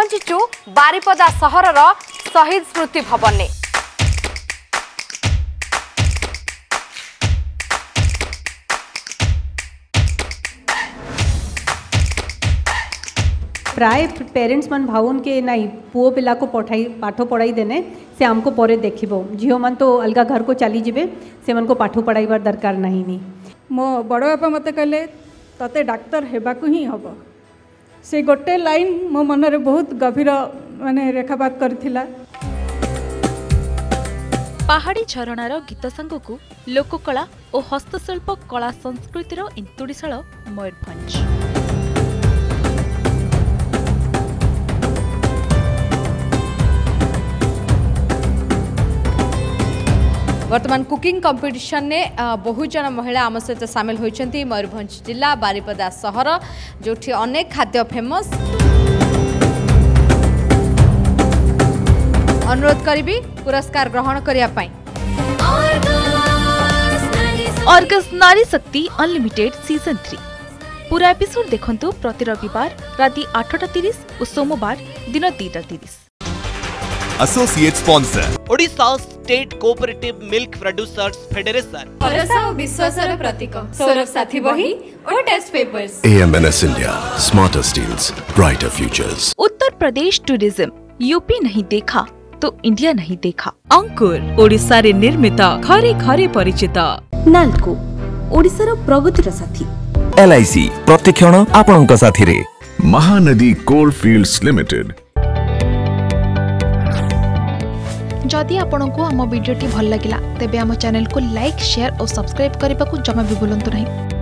पहुंचीचु बारिपदा सहरर शहीद स्मृति भवन ने। प्राय पेरेंट्स मन भावन के नहीं पुओ पिला को पाठ पढ़ाई देने से हमको परे देखिबो झील मन तो अलग घर को चली जिबे से मन को पाठ पढ़ाइबार दरकार नहीं। मो बड़ बापा मते कहले तते डाक्तर हेबाकू ही हबो से गोटे लाइन मो मन रे बहुत गभीर माने रेखापात करथिला। पहाड़ी झरणार गीत सांगकू लोककला और हस्तशिल्प कला संस्कृतिर इंतुड़ीशाल मयूरभंज। वर्तमान कुकिंग कंपटीशन ने बहुत जन महिला आम सहित सामिल होती मयूरभंज जिला बारिपदा सहर जो अनेक खाद्य फेमस। अनुरोध करी पुरस्कार ग्रहण करने। ऑर्गस नारी शक्ति अनलिमिटेड सीजन 3 पूरा एपिसोड देखंतु प्रति रविवार राति 8:30 और सोमवार दिन 2:30। Associate sponsor Odisha state cooperative milk producers federation. भरोसा और विश्वासर प्रतीक सौरभ साथी बही और test papers. AMNS India smarter steels brighter futures. Uttar Pradesh tourism UP नहीं देखा तो इंडिया नहीं देखा। अंकुर ओडिशा रे निर्मित घरे घरे परिचित। नालको ओडिशा प्रगतिर साथी। LIC प्रतिक्षण आपणक साथी रे। Mahanadi coalfields limited. जदि आपंक आम भिडी भल लगा तेब आम चैनल को लाइक शेयर और सब्सक्राइब करने को जमा भी भूलु नहीं।